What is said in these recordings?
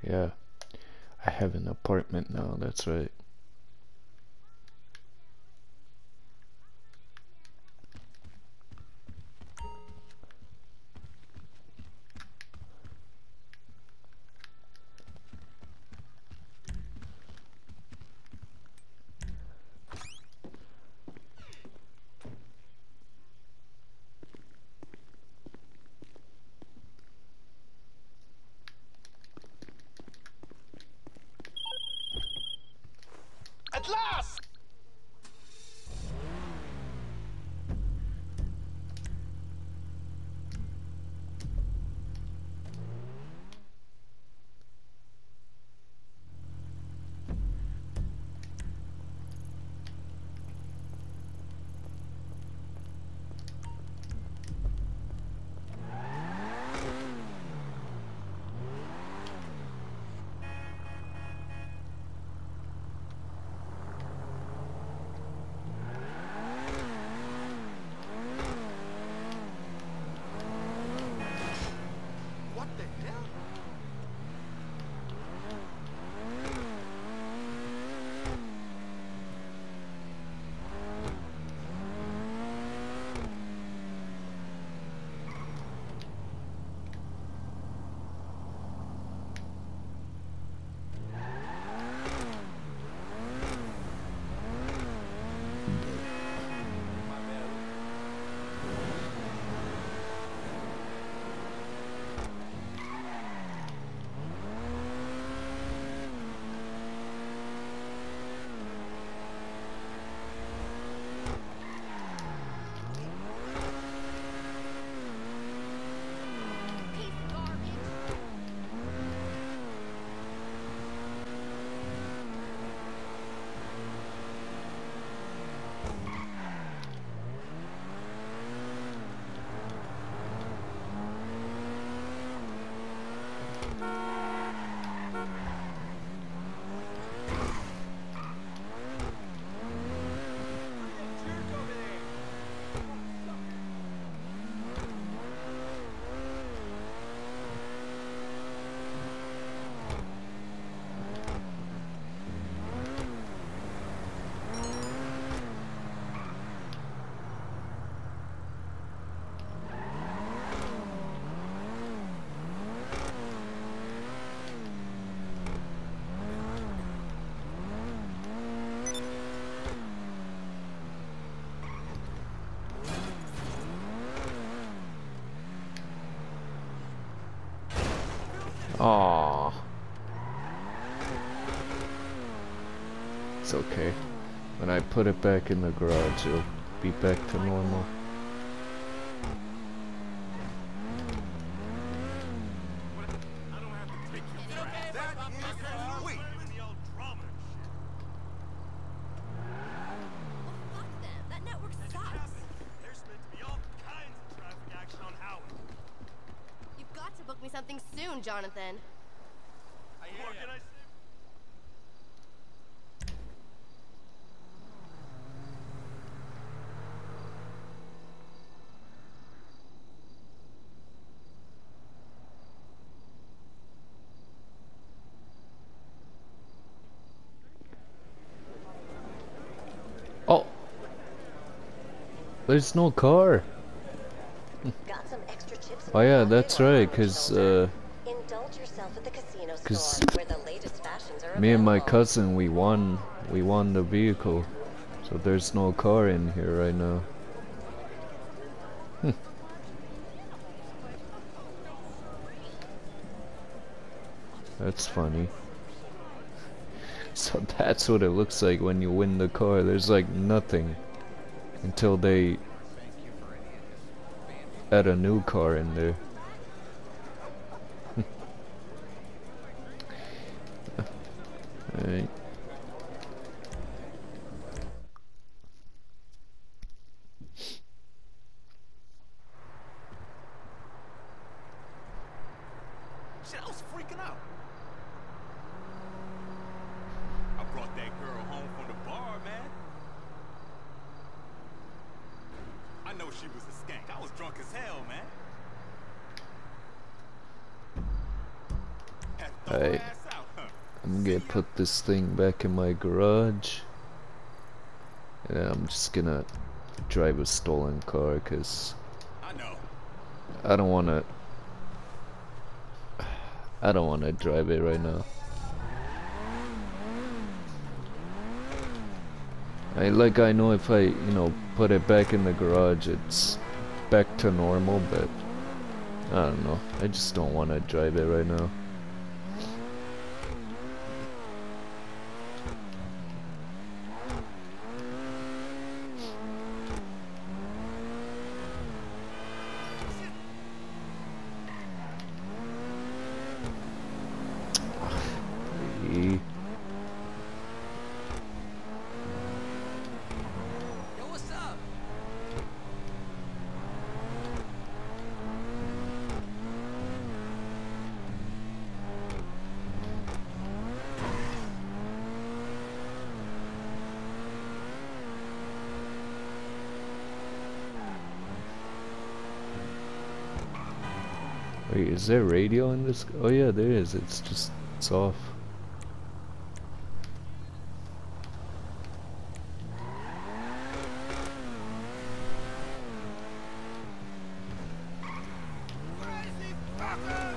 Yeah, I have an apartment now, that's right. At last! What the hell? Aww. It's okay. When I put it back in the garage, it'll be back to normal. Book me something soon, Jonathan. Oh! There's no car! Got some extra chips. Oh yeah, that's right, cause Indulge yourself at the casino store where the latest fashions are me and my available. cousin, we won the vehicle. So there's no car in here right now. That's funny. So that's what it looks like when you win the car. There's like nothing until they add a new car in there. Alright. Shit, I was freaking out. I brought that girl home from the bar, man. I know she was a skank. I was drunk as hell, man. Had throw her Alright. ass I'm gonna put this thing back in my garage. And I'm just gonna drive a stolen car, cause I know. I don't wanna drive it right now. I know if I, put it back in the garage, it's back to normal, but I don't know. I just don't want to drive it right now. Yo, what's up? Wait, is there radio in this? Oh yeah, there is. It's off. Crazy fucker!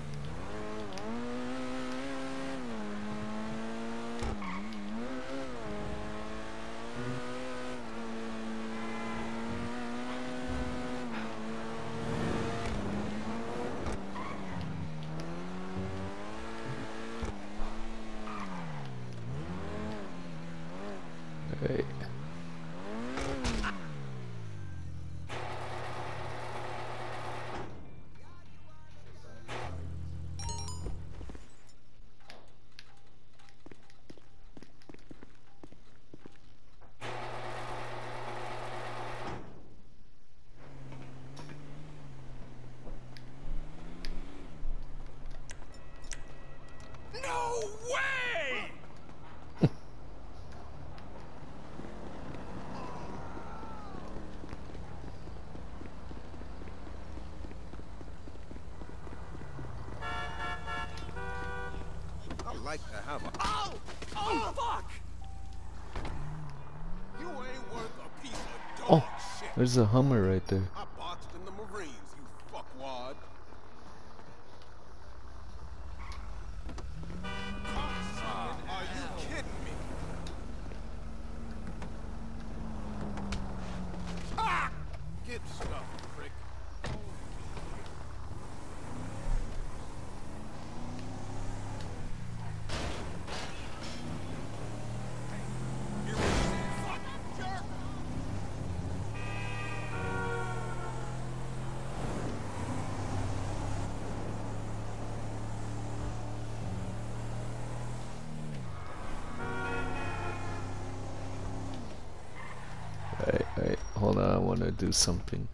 Right. No way! I like to have a. Oh! Oh, fuck! You ain't worth a piece of dog Oh, shit. there's a Hummer right there. I boxed in the Marines, you fuckwad. Are you kidding me? Ah! Get stuffed, prick. You fucking jerk! Alright, hold on, I want to do something.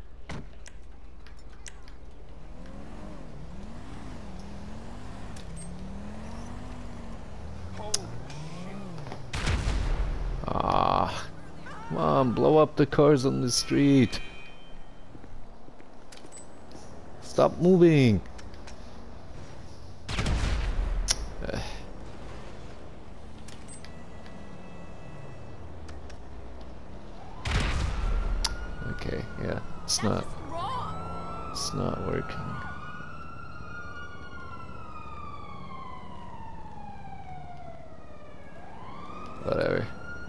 Ah, come on, blow up the cars on the street. Stop moving. Okay, yeah, it's not working. Whatever.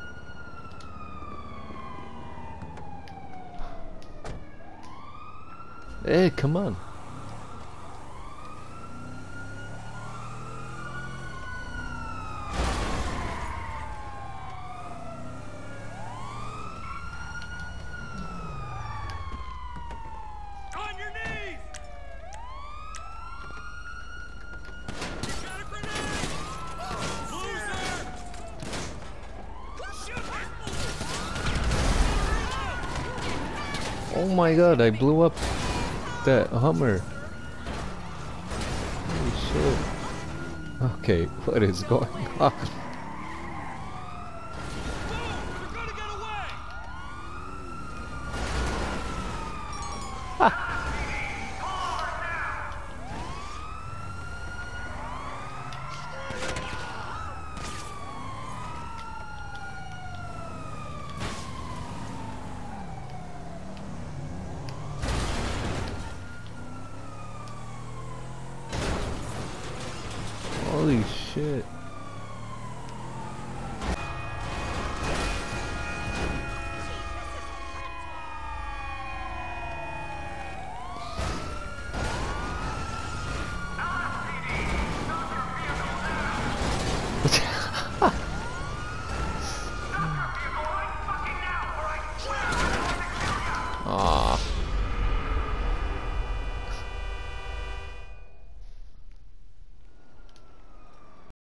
Hey, come on. On your knees! Got a grenade! Loser! Shoot Oh my god, I blew up that Hummer. Holy shit. Okay, what is going on? You're gonna get away! shit.